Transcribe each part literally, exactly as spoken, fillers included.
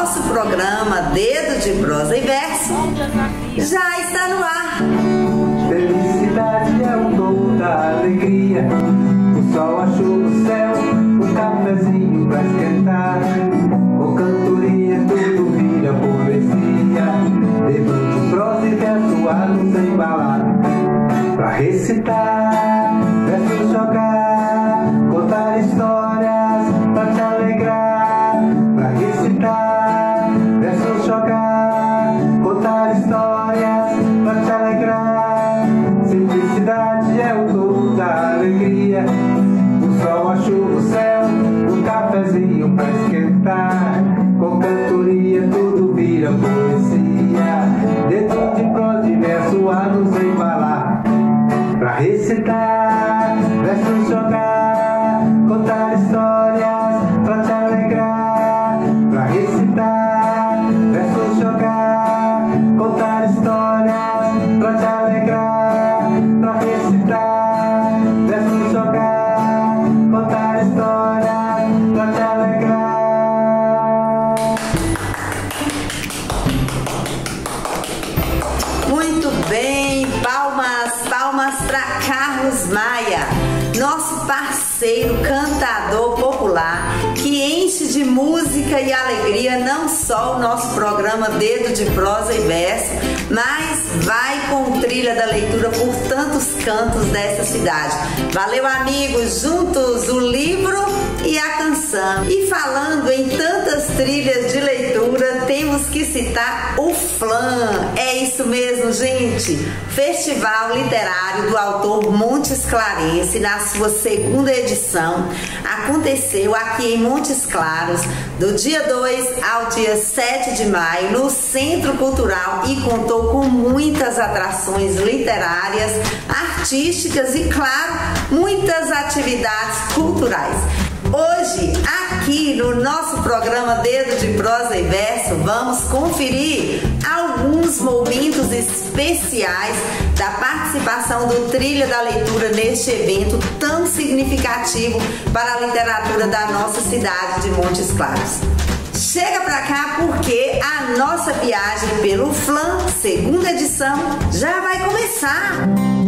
nosso programa Dedo de Prosa e Verso já está no ar. Felicidade é o tom da alegria, o sol, a chuva, o céu, um cafezinho pra esquentar. Com cantoria tudo vira poesia, dedo de prosa e verso a nos embalar. Pra recitar, versos jogar, contar histórias pra te alegrar. Pra recitar, versos jogar, contar histórias pra te alegrar. Simplicidade é o dom da alegria, o sol, a chuva, o céu, um cafezinho pra esquentar. Com cantoria tudo vira poesia, dedo de prosa e verso a nos embalar. Pra recitar, versos jogar, contar histórias pra te alegrar. Pra recitar, versos jogar, contar histórias pra te alegrar. Pra recitar, versos jogar, contar histórias pra te alegrar. Muito bem, palmas, palmas para Carlos Maia, nosso parceiro cantador popular, que enche de música e alegria não só o nosso programa Dedo de Prosa e Verso, mas vai com trilha da leitura por tantos cantos dessa cidade. Valeu, amigos, juntos o livro e a canção. E falando em tantas trilhas de leitura, temos que citar o Flam. É isso mesmo, gente. Festival Literário do Autor Montes Clarense, na sua segunda edição, aconteceu aqui em Montes Claros, do dia dois ao dia sete de maio, no Centro Cultural, e contou com muitas atrações literárias, artísticas e, claro, muitas atividades culturais. Hoje, aqui no nosso programa Dedo de Prosa e Verso, vamos conferir alguns momentos especiais da participação do Trilha da Leitura neste evento tão significativo para a literatura da nossa cidade de Montes Claros. Chega pra cá porque a nossa viagem pelo Flam, segunda edição, já vai começar!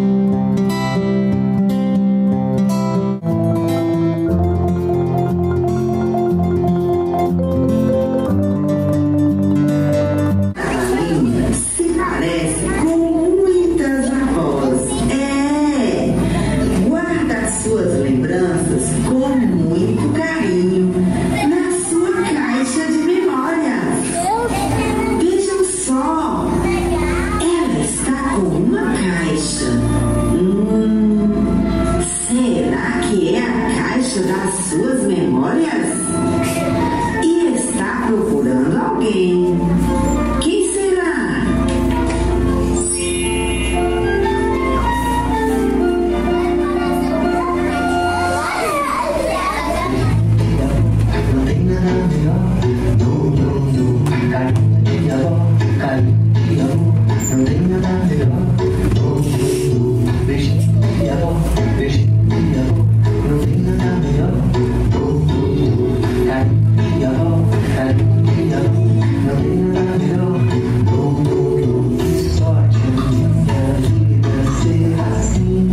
Das suas memórias e está procurando alguém. Quem será? Não tem nada melhor, no, no, no, carinho de avó, carinho de amor. Não tem nada melhor, no, no, no, beijinho de avó, beijinho de avó. Não tem nada melhor, no, no, no, carinho de avó, carinho de amor. Não tem nada melhor, no, no, no, que sorte a minha vida ser assim.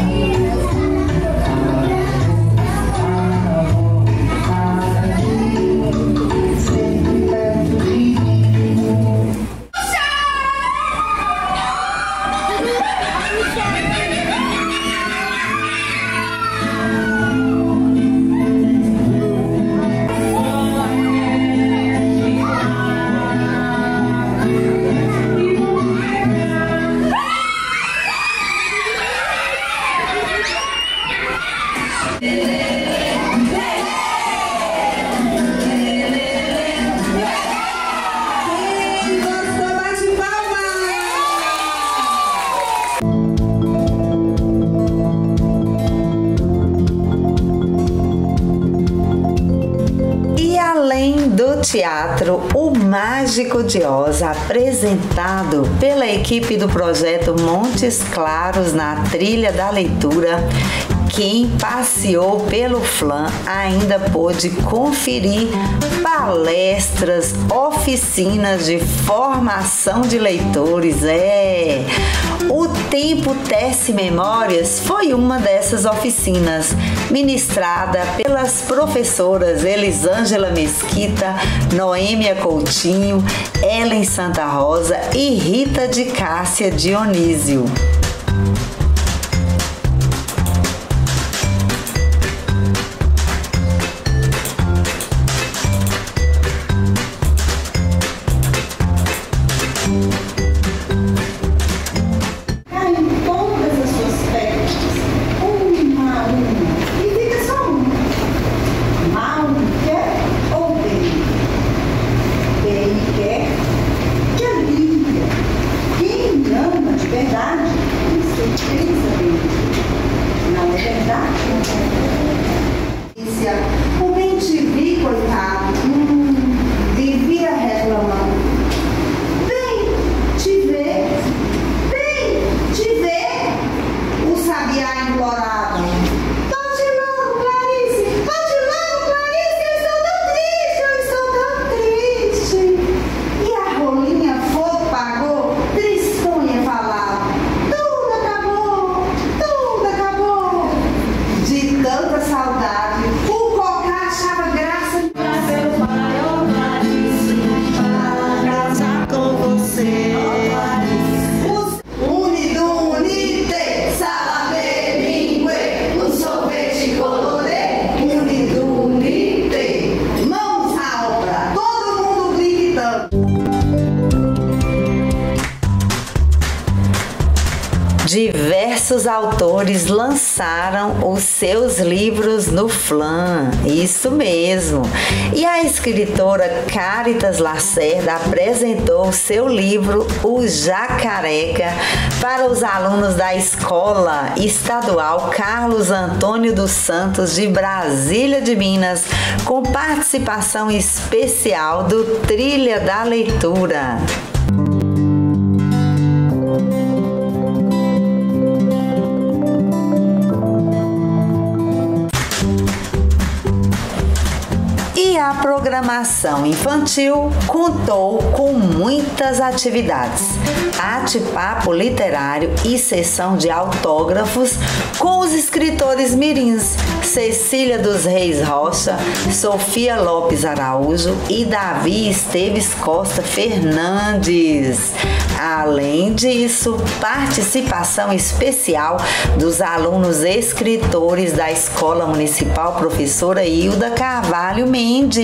Teatro O Mágico de Oz, apresentado pela equipe do projeto Montes Claros na Trilha da Leitura, quem passeou pelo Flam ainda pôde conferir palestras, oficinas de formação de leitores. É, o Tempo Tece Memórias foi uma dessas oficinas, ministrada pelas professoras Elisângela Mesquita, Noêmia Coutinho, Ellen Santa Rosa e Rita de Cássia Dionísio. O bem te vi, coitado, hum, vivia reclamando. Bem te ver, bem te ver, o sabiá implorava. Volte logo, Clarice, volte logo, Clarice, eu estou tão triste, eu estou tão triste. E a rolinha fogo pagou, tristonha falava. Tudo acabou, tudo acabou. De tanta saudade. Diversos autores lançaram os seus livros no Flam, isso mesmo. E a escritora Caritas Lacerda apresentou o seu livro O Jacareca para os alunos da Escola Estadual Carlos Antônio dos Santos de Brasília de Minas, com participação especial do Trilha da Leitura. A programação infantil contou com muitas atividades, bate-papo literário e sessão de autógrafos com os escritores mirins Cecília dos Reis Rocha, Sofia Lopes Araújo e Davi Esteves Costa Fernandes. Além disso, participação especial dos alunos escritores da Escola Municipal Professora Hilda Carvalho Mendes.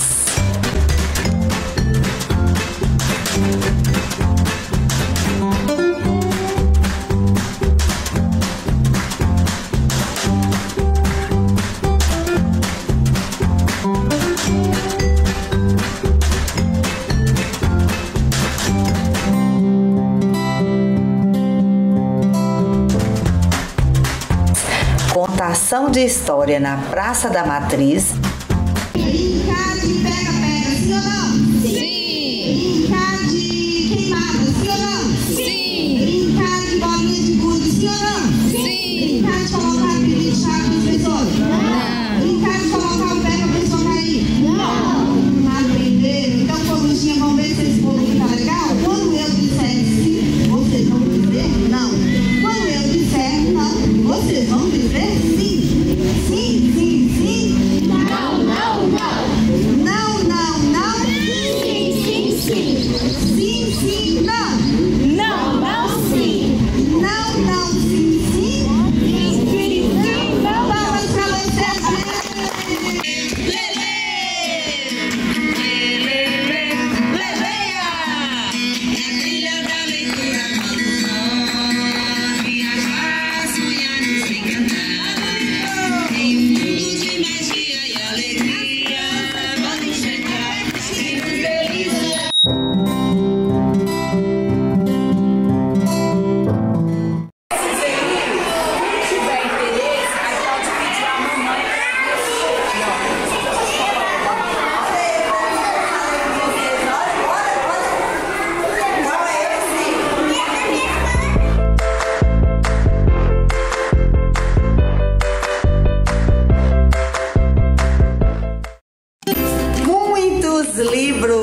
Contação de história na Praça da Matriz. Brincar de pega-pega, sim ou não? Sim. Brincar de queimada, sim ou não? Sim. Brincar de bolinha de gude, sim ou não? Sim. Brincar de colocar aquele chave nos pessoas? Não. Brincar de colocar o pé pra pessoa cair? Não. Não aprenderam? Então, corujinha, vamos ver se esse bolo fica legal? Quando eu disser sim, vocês vão dizer não. Quando eu disser não, vocês vão dizer sim. Sim, sim, sim. Não, não, não. Não, não, não. Sim, sim, sim. Sim, sim, não. Não, não, sim. Não, não, sim, sim. Sim, sim, sim. Não, palmas pra vocês.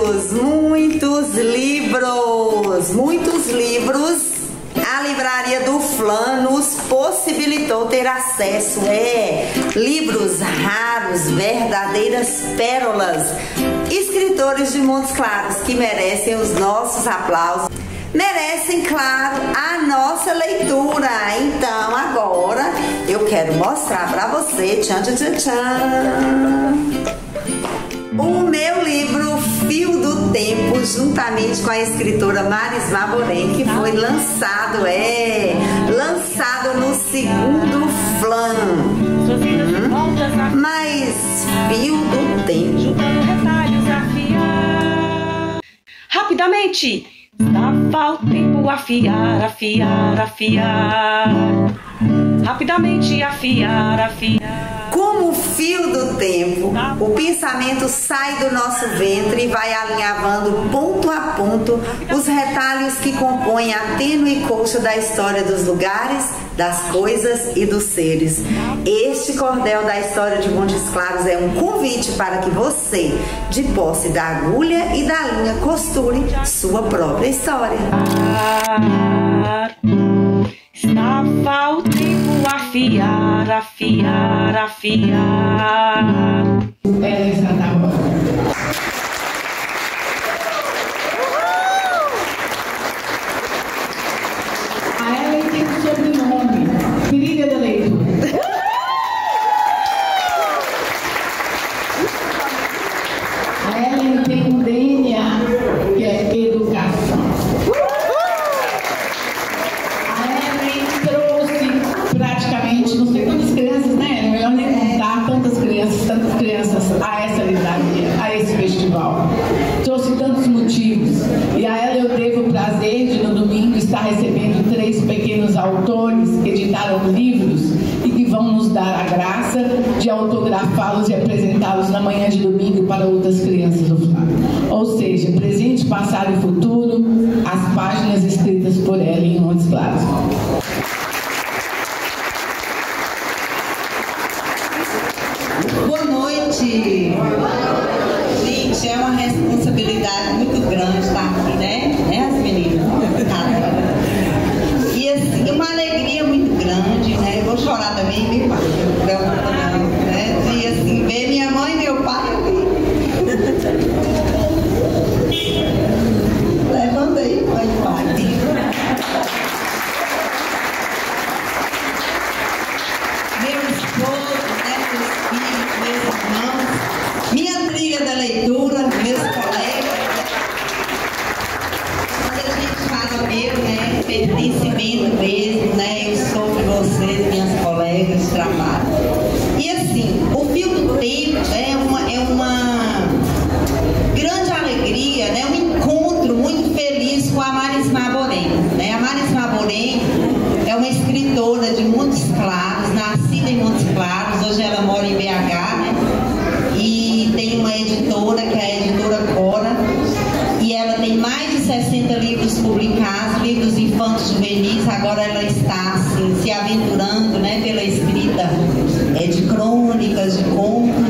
livros, muitos livros, muitos livros. A livraria do Flan nos possibilitou ter acesso a é, livros raros, verdadeiras pérolas, escritores de Montes Claros que merecem os nossos aplausos, merecem, claro, a nossa leitura. Então agora eu quero mostrar para você, tchan, tchan, tchan, tchan, o meu livro Fio do Tempo, juntamente com a escritora Marismar Borém, que foi lançado, é, lançado no segundo Flan. Hum, mas Fio do Tempo. Rapidamente, estava o tempo afiar, afiar, afiar. Rapidamente afiar, afiar. Como o fio do tempo, o pensamento sai do nosso ventre e vai alinhavando ponto a ponto os retalhos que compõem a tênue colcha da história dos lugares, das coisas e dos seres. Este cordel da história de Montes Claros é um convite para que você, de posse da agulha e da linha, costure sua própria história. Estava o tempo afiar, afiar, afiar. É, exatamente. A Ellen tem um sobrenome, Trilha da Leitura. A Ellen tem um D N A, que é educação. Não sei quantas crianças, né? É melhor nem contar tantas crianças, tantas crianças a essa livraria, a esse festival. Trouxe tantos motivos. E a ela eu teve o prazer de, no domingo, estar recebendo três pequenos autores que editaram livros e que vão nos dar a graça de autografá-los e apresentá-los na manhã de domingo para outras crianças do Flávio. Ou seja, presente, passado e futuro, as páginas escritas por ela em Montes Claros. Boa noite! Gente, é uma responsabilidade muito grande estar aqui, né? Né, as meninas? E assim, uma alegria muito grande, né? Eu vou chorar também, meu pai, né? E assim, ver minha mãe e meu pai aqui. Levanta aí, mãe e pai. Meu esposo, né? Meus filhos, meus irmãos, minha trilha da leitura, meus colegas. Quando a gente fala meu, né? Pertencimento mesmo, né? Eu sou de vocês, minhas colegas de trabalho. E assim, o Fio do Tempo é uma, é uma grande alegria, né? Um encontro muito feliz com a Marismar Borém, né? A Marismar Borém é uma escritora de Montes Claros, nascida em Montes Claros, hoje ela mora em B H, né? E tem uma editora, que é a editora Cora, e ela tem mais de sessenta livros publicados, livros infantos juvenis. Agora ela está assim, se aventurando, né, pela escrita é, de crônicas, de contos.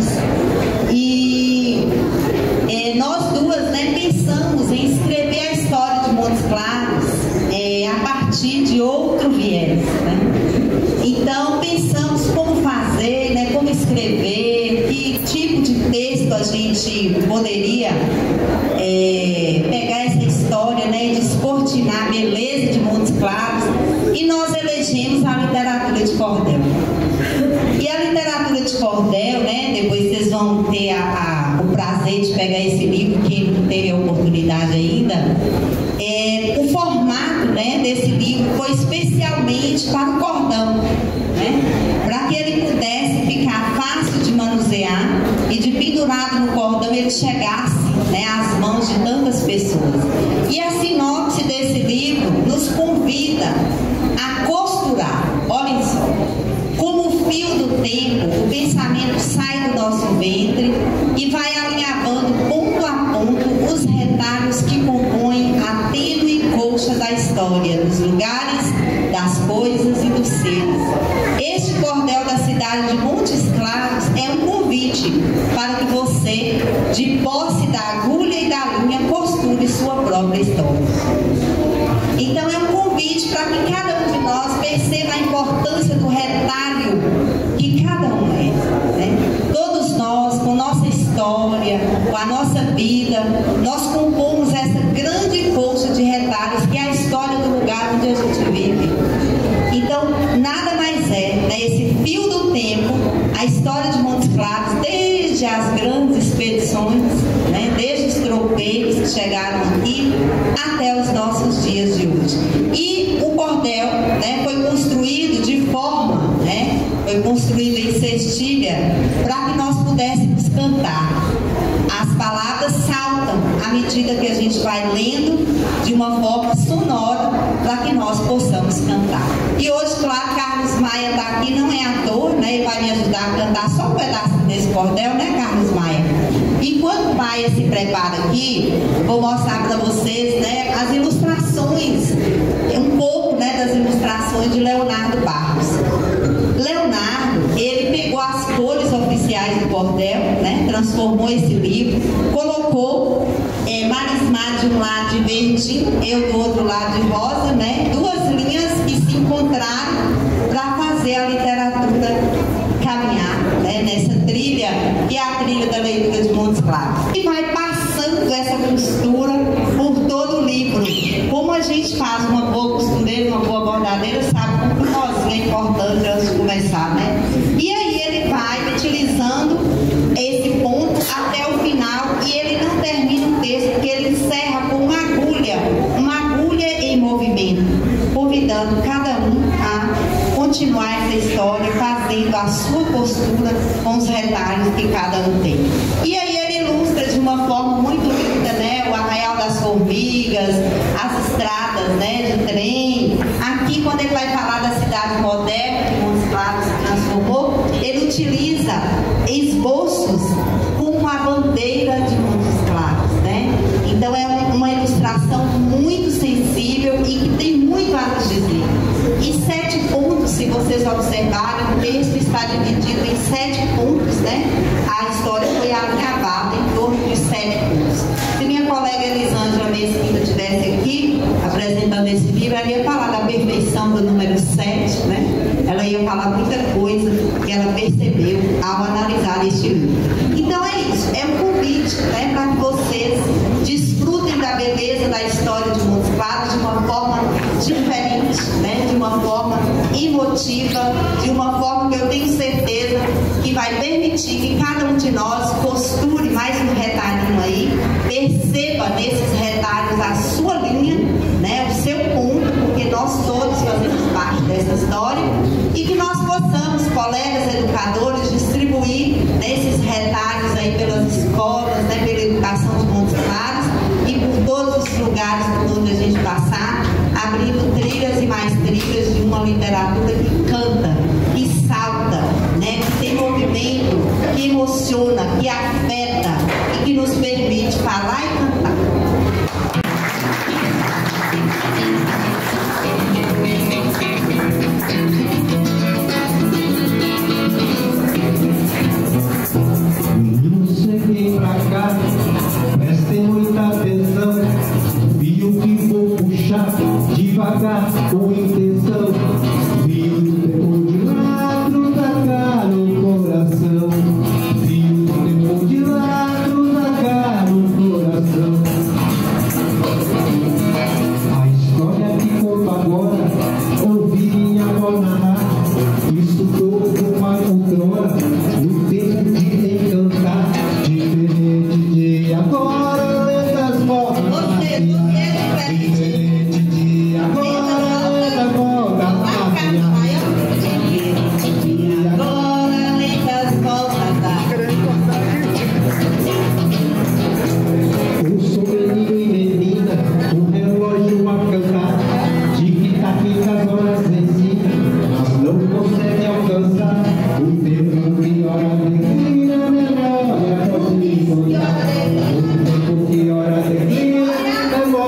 E é, nós duas, né, pensamos em escrever a história de Montes Claros é, a partir de outro viés, né? Então pensamos como fazer, né, como escrever, que tipo de texto a gente poderia é, pegar essa história, né, e descortinar a beleza de Montes Claros, e nós elegemos a literatura de cordel. E a literatura de cordel, né, depois vocês vão ter a, a, o prazer de pegar esse livro, quem não teve a oportunidade ainda. É, o formato, né, desse livro foi especialmente para o cordão, né, para que ele pudesse ficar fácil de manusear e de pendurado no cordão ele chegasse, né, às mãos de tantas pessoas. E a sinopse desse livro nos convida a costurar. Olhem só, como o fio do tempo, o pensamento sai do nosso ventre e vai alinhavando ponto a ponto os retalhos que compõem a tênue colcha da história, dos lugares, das coisas e dos seres. Este cordel da cidade de Montes Claros é um convite para que você você, de posse da agulha e da linha, costure sua própria história. Então é um convite para que cada um de nós perceba a importância do retalho que cada um é, né? Todos nós, com nossa história, com a nossa vida, nós compomos essa grande colcha de retalhos que é a história do lugar onde a gente vive. Então, nada mais é, né, esse fio do tempo, a história de Montes Claros, desde as grandes expedições, né, desde os tropeiros que chegaram aqui, até os nossos dias de hoje. E o cordel, né, foi construído de forma, né, foi construído em cestilha, para que nós pudéssemos cantar. As palavras saltam à medida que a gente vai lendo de uma forma sonora para que nós possamos cantar. E hoje, claro, Carlos Maia está aqui, não é ator, né? Ele vai me ajudar a cantar só um pedacinho desse cordel, né, Carlos Maia? Enquanto Maia se prepara aqui, vou mostrar para vocês, né, as ilustrações, um pouco, né, das ilustrações de Leonardo Barros. Leonardo, ele pegou as cores oficiais do cordel, né, transformou esse livro, colocou é, Marismar de um lado de verdinho, eu do outro lado de rosa, né, duas linhas que se encontraram para fazer a literatura caminhar, né, nessa trilha, que é a trilha da leitura de Montes Claros. E vai passando essa costura por todo o livro. Como a gente faz uma boa costureira, uma boa bordadeira, sabe como nós é importante antes de começar, né? E aí ele vai utilizando esse ponto até o final e ele não termina o texto, porque ele encerra com uma agulha, uma agulha em movimento, convidando cada um a continuar essa história, fazendo a sua postura com os retalhos que cada um tem. E aí ele ilustra de uma forma muito linda, né, o Arraial das Formigas, as estradas, né, de trem. Aqui, quando ele vai falar da cidade moderna, que Montes Claros se transformou, ele utiliza esboços com a bandeira de Montes Claros, né? Então é uma ilustração muito sensível e que tem muito a nos dizer. E sete pontos, se vocês observarem, o texto está dividido em sete pontos, né? A história foi alinhavada em torno de sete pontos. Se minha colega Elisângela Mesquita estivesse aqui apresentando esse livro, ela ia falar da perfeição do número sete, né? Ela ia falar muita coisa que ela percebeu ao analisar este livro. Então é isso, é um convite, né, para que vocês desfrutem da beleza da história de Montes Claros de uma forma diferente, né, de uma forma emotiva, de uma forma que eu tenho certeza que vai permitir que cada um de nós costure mais um retalhinho aí, perceba nesses retalhos a sua linha, né, o seu ponto, porque nós todos fazemos parte dessa história, e que nós possamos, colegas educadores, distribuir nesses retalhos aí pelas escolas, né, pela educação de Montes Claros e por todos os lugares por onde a gente passar, abrindo trilhas e mais trilhas de uma literatura que canta, que salta, né, que tem movimento, que emociona, que afeta e que nos permite falar e cantar. Cheguei pra cá, prestem muita atenção. Fio que vou puxar devagar com intenção. Fio tempo de lado da cara no coração. Fio tempo de lado da cara no coração. A história que conto agora, ouvi minha avó narrar. Isso todo uma outrora, no tempo de encantar. Diferente de agora, lendas voltam a criar. Diferente de agora, lendas voltam a criar. E agora lendas voltam a dar. Eu sou menino e menina, um relógio a cantar. Tic-tac as horas ensina, mas não consegue alcançar. O tempo que hora alegria, memória pode me contar. O tempo que hora alegria, memória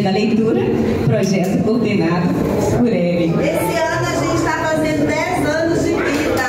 da leitura, projeto coordenado por Ellen. Esse ano a gente está fazendo dez anos de vida.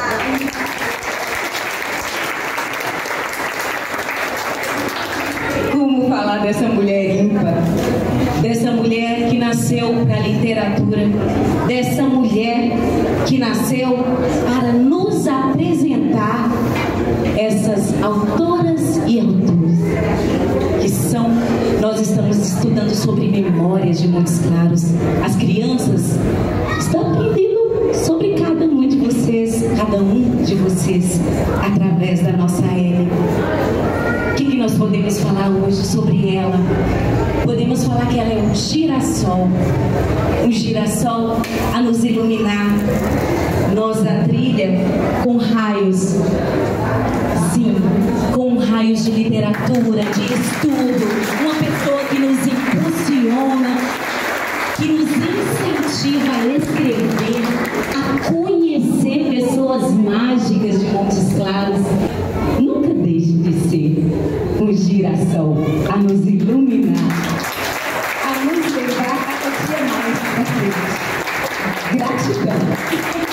Como falar dessa mulher ímpar, dessa mulher que nasceu para a literatura, dessa mulher que nasceu para nos apresentar essas autoras e autores, que são, nós estamos estudando sobre memórias de Montes Claros. As crianças estão aprendendo sobre cada um de vocês, cada um de vocês, através da nossa Ellen. O que, que nós podemos falar hoje sobre ela? Podemos falar que ela é um girassol, um girassol a nos iluminar. Nós da trilha com raios, sim, com raios de literatura, de estudo, uma pessoa que nos impulsiona, que nos incentiva a escrever, a conhecer pessoas mágicas de Montes Claros. Nunca deixe de ser um girassol a nos iluminar, a nos levar a ser mais para frente. Gratidão.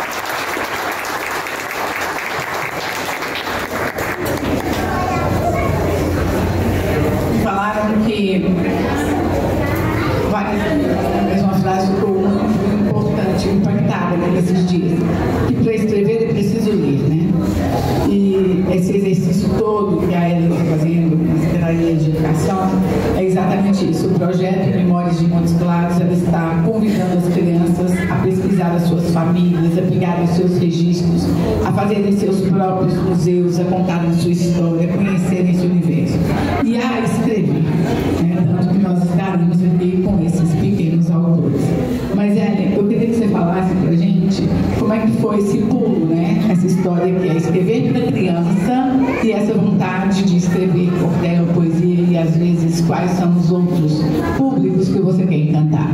Falaram que várias, mas uma frase ficou muito importante, impactada nesses dias, que para escrever é preciso ler, né? E esse exercício todo que a Ellen está fazendo na Secretaria de Educação é exatamente isso. O projeto Memórias de Montes Claros, ela está convidando as crianças a pesquisar as suas famílias, a pegar os seus registros, a fazerem seus próprios museus, a contarem sua história, a conhecerem esse universo e a escrever, né? Tanto que nós estaremos aqui com esses pequenos autores. Mas, Ellen, eu queria que você falasse pra gente como é que foi esse pulo, né? Essa história que é escrever para criança e essa vontade de escrever cordel, poesia e, às vezes, quais são os outros públicos que você quer encantar.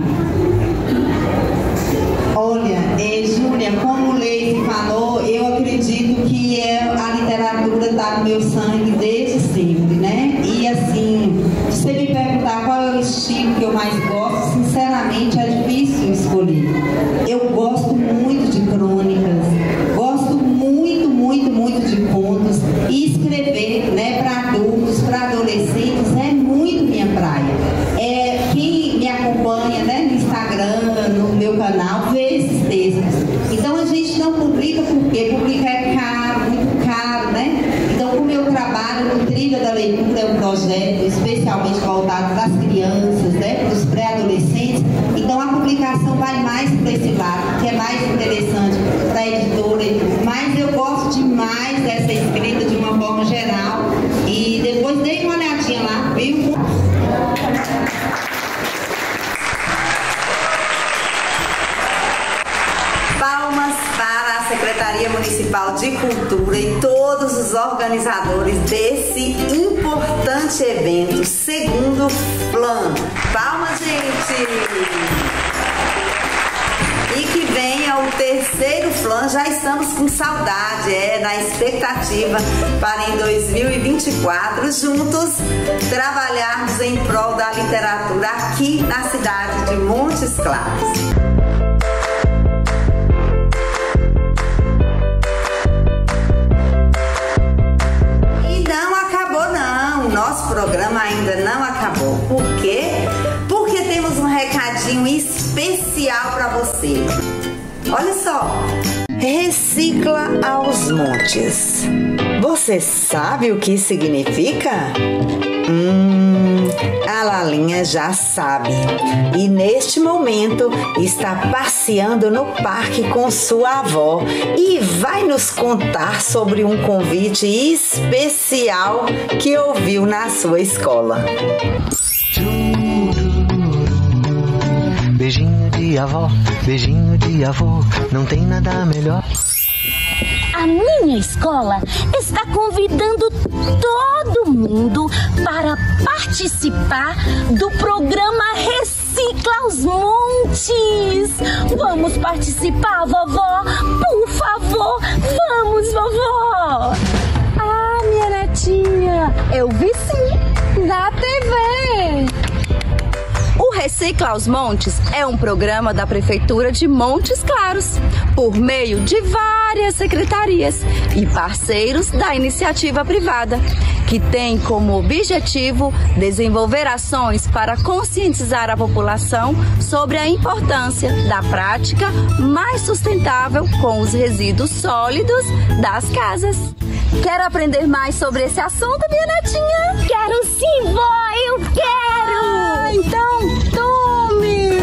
Olha, eh, Júlia, como o Leite falou, eu acredito que é, a literatura está no meu sangue desde sempre, né? E assim, se você me perguntar qual é o estilo que eu mais gosto, sinceramente é difícil escolher. Eu gosto muito de crônicas, gosto muito, muito, muito de contos, e escrever, né, para adultos, para adolescentes é muito minha praia. É, quem me acompanha, né, no Instagram, no meu canal, vê esses textos. Então a gente não publica porque publicar é caro, muito caro, né? Então o meu trabalho no Trilha da Leitura é um projeto especialmente voltado para as crianças, né, para os pré-adolescentes. Então a publicação vai mais para esse lado, que é mais interessante para a editora. Mas eu gosto demais dessa escrita de uma forma geral. E depois dei uma olhadinha lá, viu? Palmas para a Secretaria Municipal de Cultura e todos os organizadores desse importante evento, segundo Flam. Palmas, gente! E que venha o terceiro Flam, já estamos com saudade, é, na expectativa para em dois mil e vinte e quatro, juntos, trabalharmos em prol da literatura aqui na cidade de Montes Claros. Nosso programa ainda não acabou. Por quê? Porque temos um recadinho especial para você. Olha só. Recicla aos montes. Você sabe o que significa? Hum, a Lalinha já sabe. E neste momento está passeando no parque com sua avó e vai nos contar sobre um convite especial que ouviu na sua escola. Beijinho de avó, beijinho de avô, não tem nada melhor. A minha escola está convidando todo mundo para participar do programa Recicla os Montes. Vamos participar, vovó? Por favor, vamos, vovó! Ah, minha netinha, eu vi sim, na T V. O Recicla os Montes é um programa da Prefeitura de Montes Claros, por meio de várias secretarias e parceiros da iniciativa privada, que tem como objetivo desenvolver ações para conscientizar a população sobre a importância da prática mais sustentável com os resíduos sólidos das casas. Quer aprender mais sobre esse assunto, minha netinha? Quero sim, vó, eu quero! Ah, então tome!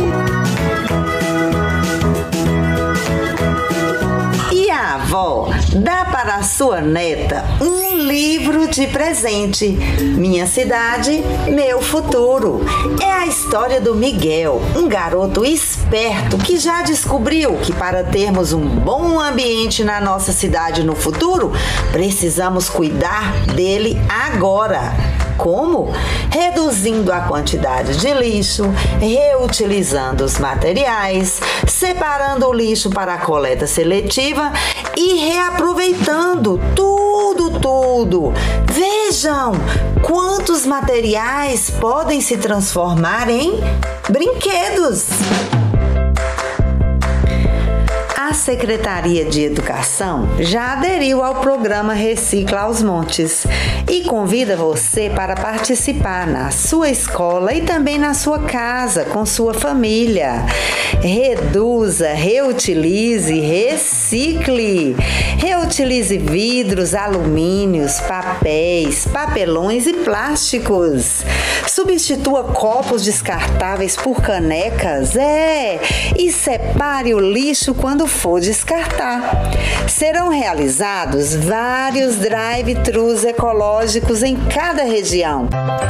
E a avó dá para a sua neta um livro de presente. Minha cidade, meu futuro. É a história do Miguel, um garoto esperto que já descobriu que para termos um bom ambiente na nossa cidade no futuro, precisamos cuidar dele agora. Como? Reduzindo a quantidade de lixo, reutilizando os materiais, separando o lixo para a coleta seletiva e reaproveitando tudo, tudo. Vejam quantos materiais podem se transformar em brinquedos. A Secretaria de Educação já aderiu ao programa Recicla os Montes e convida você para participar na sua escola e também na sua casa, com sua família. Reduza, reutilize, recicle. Reutilize vidros, alumínios, papéis, papelões e plásticos. Substitua copos descartáveis por canecas, é, e separe o lixo quando for descartar. Serão realizados vários drive-thrus ecológicos em cada região.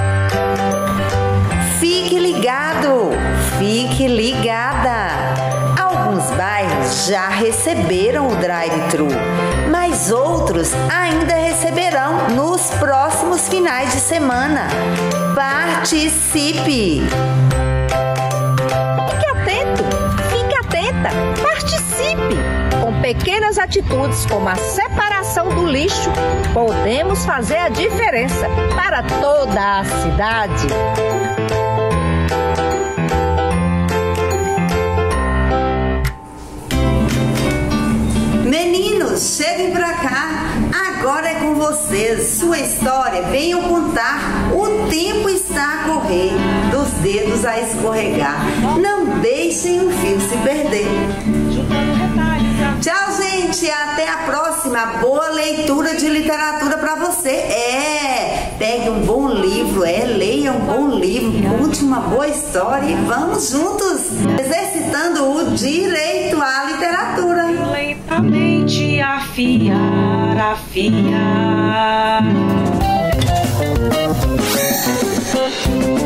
Fique ligado, fique ligada. Alguns bairros já receberam o drive-thru, mas outros ainda receberão nos próximos finais de semana. Participe! Fique atento, fique atenta, participe! Com pequenas atitudes como a separação do lixo, podemos fazer a diferença para toda a cidade. Meninos, cheguem pra cá. Agora é com vocês. Sua história, venham contar. O tempo está a correr, dos dedos a escorregar. Não deixem o fio se perder. Tchau, gente. Até a próxima. Boa leitura de literatura pra você. É, pegue um bom livro, é, leia um bom livro, conte uma boa história e vamos juntos exercitando o direito à literatura. Lentamente afiar, afiar.